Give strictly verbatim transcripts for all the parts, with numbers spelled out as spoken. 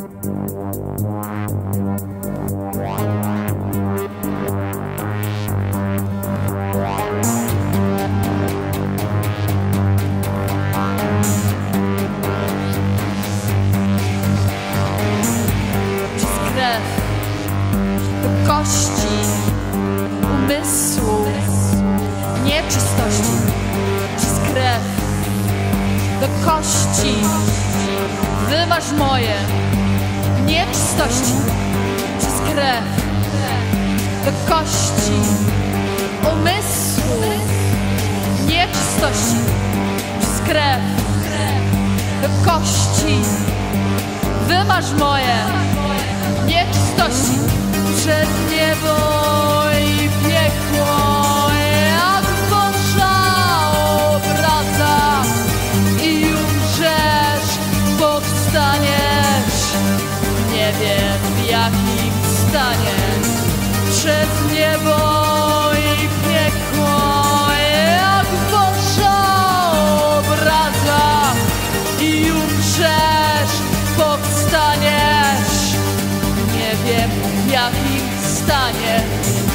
Do kości, umysłu, nieczystości, przez krew. Do kości wymaż moje nieczystości, przez krew. Do kości, umysłu, nieczystości, przez krew. Do kości wymaż moje nieczystości, przez niebo i piekło, jak Boża obraza. I umrzesz, powstaniesz, nie wiem w jakim stanie. Przez niebo i piekło, jak Boża obraza. I umrzesz, powstaniesz, nie wiem w jakim stanie.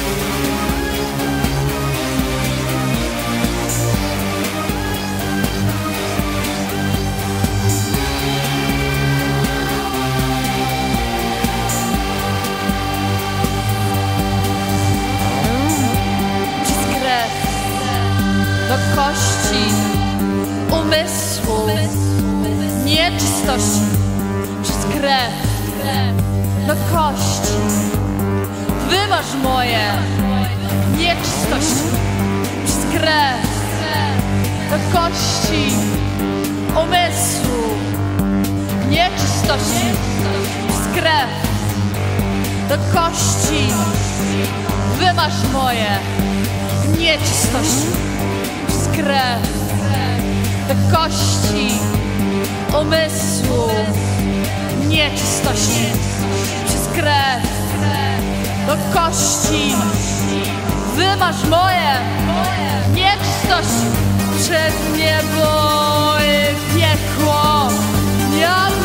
Przez krew, do kości, umysłu, nieczystości, przez krew, do kości wymaż moje nieczystości, przez krew. Do kości, umysłu, nieczystości, przez krew. Do kości wymaż moje nieczystości, przez krew. Do kości, umysłu, nieczystości, przez krew. Do kości wymaż moje nieczystości, przez niebo i piekło, jak